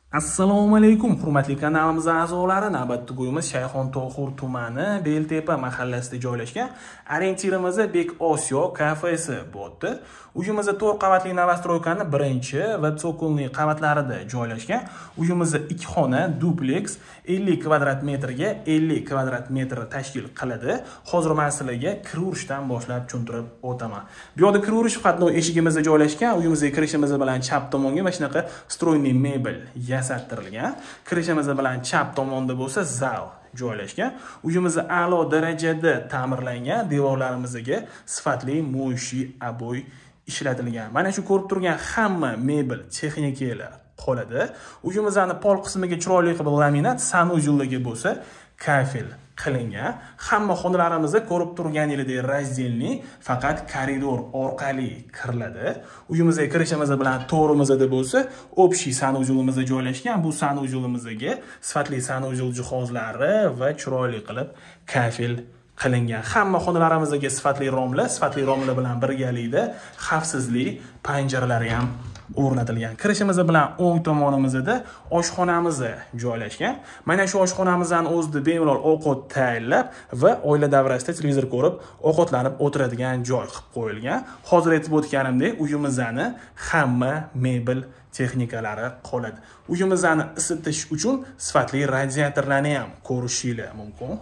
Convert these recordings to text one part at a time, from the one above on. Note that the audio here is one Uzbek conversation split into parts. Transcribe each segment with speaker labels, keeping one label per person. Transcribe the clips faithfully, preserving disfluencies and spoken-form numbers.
Speaker 1: Assalomu alaykum, hurmatli kanalimiz a'zolari. Navbatdagi uyimiz Shayxontohur tumani Beltepa mahallasida joylashgan. Orientirimiz Bek Osiyo kafesi bo'ldi. Uyimiz to'rt qavatli novostroykani birinchi va tsokolli qavatlarida joylashgan. Uyimiz ikki xona dupleks ellik kvadrat metrga ellik kvadrat metr tashkil qiladi. Hozir men sizlarga kirishdan boshlab tushuntirib o'taman. Bu yerda kirish faqat eshigimizda joylashgan. Uyimizga kirishimiz bilan chap tomonga mana shunaqa stroyniy mebel yasattirilgan. Kirishimiz bilan chap tomonda bo'lsa zal joylashgan. Uyimiz a'lo darajada ta'mirlangan. Devorlarimizga sifatli mo'shi aboy ishlatilgan. Mana shu ko'rib turgan hamma mebel texnikalar qoladi. Uyimizning pol qismiga chiroyli qilib laminat sanujulligi bo'lsa kafel qilingan. Hamma xonalarimizda ko'rib turganingizdek razdelni faqat koridor orqali kiriladi. Uyimizga kirishimiz bilan to'g'rimizda bo'lsa общий sanujulimiz joylashgan. Bu sanujulimizga sifatli sanujul jihozlari va chiroyli qilib kafel qilingan. Hamma xonalarimizga sifatli romlar, sifatli romlar bilan birgalikda xavfsizlik panjaralari ham o'rnatilgan. Kirishimiz bilan o'ng tomonimizda oshxonamiz joylashgan. Mana shu oshxonamizdan o'zida bemalol ovqat tayyorlab va oila davrasida televizor ko'rib, ovqatlanib o'tiradigan joy qilib qo'yilgan. Hozir aytib o'tganimdek, uyimizni hamma mebel texnikalari qoladi. Uyimizni isitish uchun sifatli radiatorlarni ham ko'rishingiz mumkin.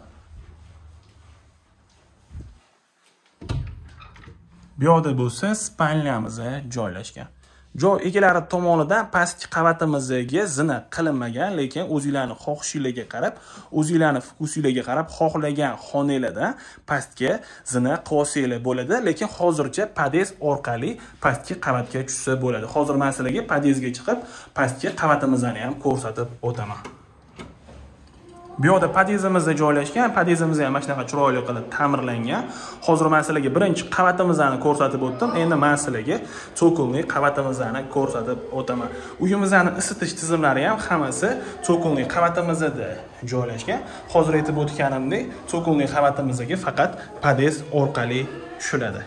Speaker 1: Bu yerda bo'lsa spalnyamiz joylashgan. Joy egalari tomonidan pastki qavatimizga zina qilinmagan, lekin o'zingizlarning xohishingizga qarab, o'zingizlarning fokusingizga qarab xohlagan xonalardan pastga zina qilsanglar bo'ladi, lekin hozircha podez orqali pastki qavatga tushsa bo'ladi. Hozir men sizlarga podezga chiqib, pastki qavatimizni ham ko'rsatib o'taman. Bu yerda podezimizda joylashgan, podezimiz ham mana shunaqa chiroyli qilib ta'mirlangan. Hozir men sizlarga birinchi qavatimizni ko'rsatib o'tdim. Endi men sizlarga tsokolli qavatimizni ko'rsatib o'taman. Uyimizning isitish tizimlari ham hammasi tsokolli qavatimizda joylashgan. Hozir aytib o'tganimdek, tsokolli qavatimizga faqat podez orqali tushiladi.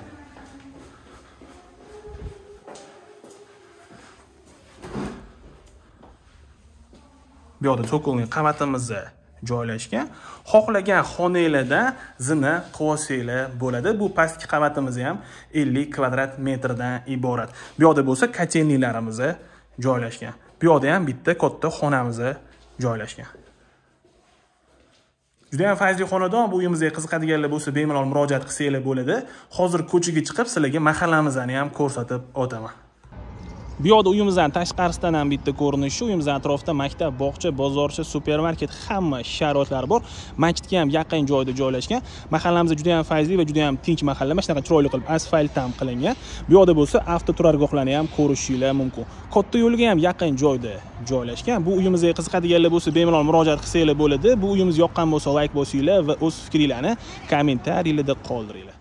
Speaker 1: Bu yerda tsokolli qavatimiz joylashgan. Xohlagan xonangizda zina qilsanglar bo'ladi. Bu pastki qavatimiz ham ellik kvadrat metrdan iborat. Bu yerda bo'lsa kotelnilarimiz joylashgan. Bu yerda ham bitta katta xonamiz joylashgan. Juda ham fayzli xonadon. Bu uyimizga qiziqadiganlar bo'lsa bemalol murojaat qilsanglar bo'ladi. Hozir ko'chaga chiqib sizlarga mahallamizni ham ko'rsatib o'taman. Bu yerda uyimizning tashqarisidan ham bitta ko'rinishi, uyimizning atrofida maktab, bog'cha, bozorcha, supermarket, hamma sharoitlar bor. Masjidga ham yaqin joyda joylashgan. Mahallamiz juda ham fayzli va juda ham tinch mahalla. Mana shunaqa chiroyli qilib asfalt ham qilingan. Bu yerda bo'lsa avtoturargohlarni ham ko'rishingiz mumkin. Katta yo'lga ham yaqin joyda joylashgan. Bu uyimizga qiziqadiganlar bo'lsa bemalol murojaat qilsanglar bo'ladi. Bu uyimiz yoqqan bo'lsa like bosinglar va o'z fikringizni kommentariylarda qoldiringlar.